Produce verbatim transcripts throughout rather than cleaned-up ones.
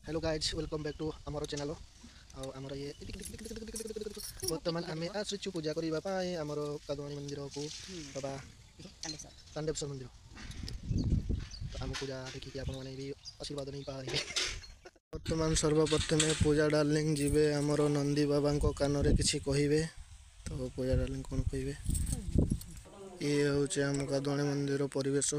Hello guys welcome back to आमर channel आमर ये बर्तमान आम आसुचु पूजा करने आमर कादुआणी मंदिर को बाबा तांडेश्वर मंदिर तो आम पूजा देखिए आपण मैंने भी आशीर्वाद नहीं पारे। बर्तमान सर्वप्रथम पूजा डार्लिंग जीवे आमर नंदी बाबा कान किसी कहे तो पूजा डार्लिंग कौन कहे ये हूँ आम कादुआणी मंदिर परिवेश।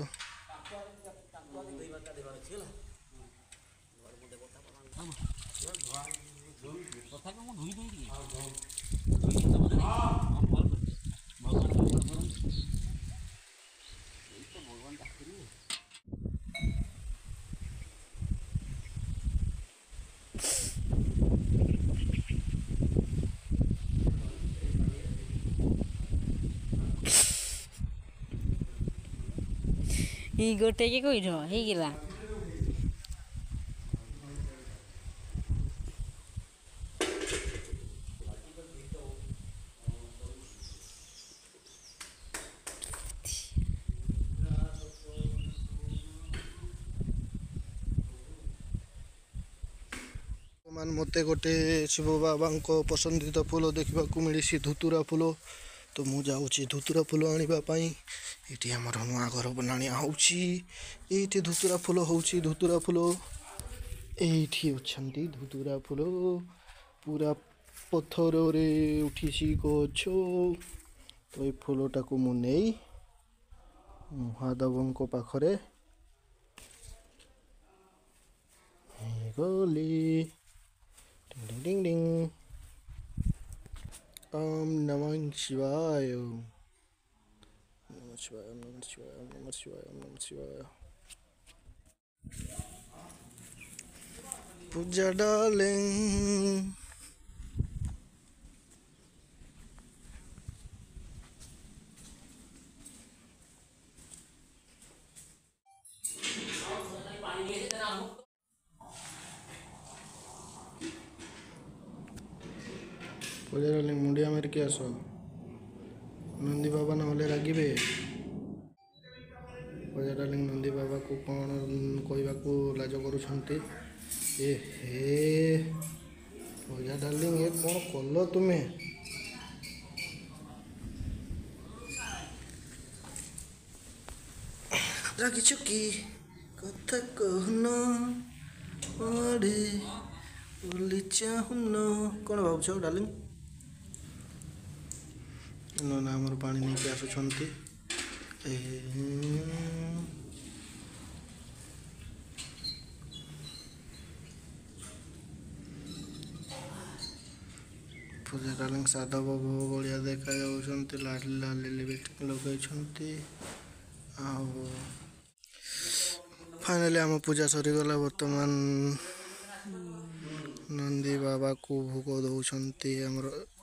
ई गोटे के कोई रह हे गेला मते गोटे शिव बाबा को पसंदीदा फूल देखा मिली धुतुरा फूल तो मु जाऊँगी धुतुरा फूल आने ये आमर नुआ घर बना होती धुतुरा फूल होची धुतुरा फूल ये अच्छा धुतुरा फूल पूरा पथर रे उठी गछ तो ये फूलटा को मुझे महादेव पाखरे गली डिंग डिंग डिंग ओम नमः शिवाय नमः शिवाय ओम नमः शिवाय ओम नमः शिवाय ओम नमः शिवाय। पूजा डार्लिंग पूजा डार्लिंग मुंडिया मार के आस नंदी बाबा ना रागिबे। पूजा डार्लिंग नंदी बाबा को कौन कहवा को लाज करुँच ए हे पूजा डार्लिंग ये कौन कल तुम्हें रागिच कि कथा कहन अरे बोली चाहन कौन भाव डार्लिंग ना आमर पानी नहीं के आसुंच पूजा डार्लिंग साधा बाबू भाया देखा लाली लाली लिपस्टिक लगे फाइनली आम पूजा सरीगला। बर्तमान नंदी बाबा को भोग दौरान आमर